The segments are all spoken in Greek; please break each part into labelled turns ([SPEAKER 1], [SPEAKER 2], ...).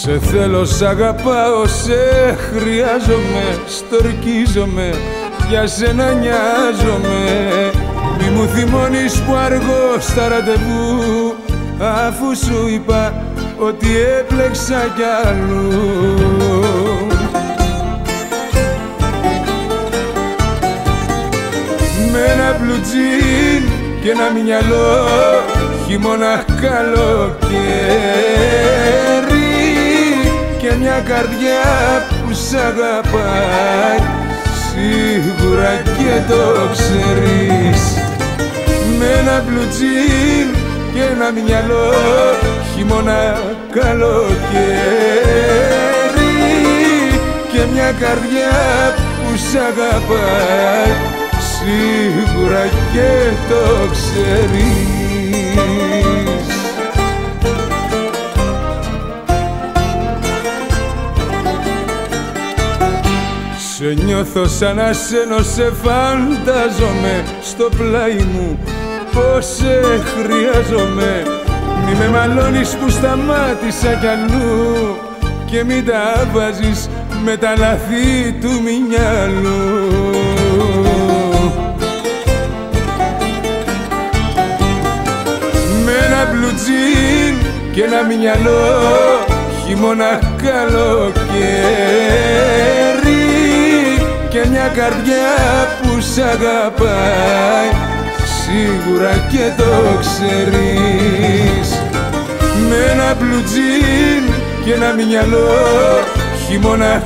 [SPEAKER 1] Σε θέλω, σ' αγαπάω, σε χρειάζομαι, στορκίζομαι, για σένα νοιάζομαι. Μη μου θυμώνεις που αργώ στα ραντεβού, αφού σου είπα ότι έπλεξα κι αλλού. Με ένα μπλουτζίν και ένα μυαλό, χειμώνα καλοκαίρι, και μια καρδιά που σ' αγαπάει, σίγουρα και το ξέρεις. Με ένα μπλουτζίν και ένα μυαλό, χειμώνα καλοκαίρι, και μια καρδιά που σ' αγαπάει, σίγουρα και το ξέρεις. Σε νιώθω σαν ασένω, σε φαντάζομαι στο πλάι μου, πως σε χρειάζομαι. Μη με μαλώνεις που σταμάτησα κι αλλού, και μην τα βάζεις με τα λαθή του μυαλού. Με ένα μπλουτζίν και ένα μυαλό, χειμώνα καλοκαίρι, και μια καρδιά που σ' αγαπάει, σίγουρα και το ξέρεις. Με ένα μπλουτζίν και ένα μυαλό, χειμώνα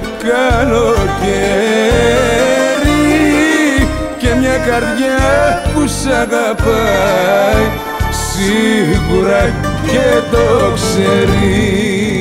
[SPEAKER 1] καλοκαίρι, και μια καρδιά που σ' αγαπάει, σίγουρα και το ξέρεις.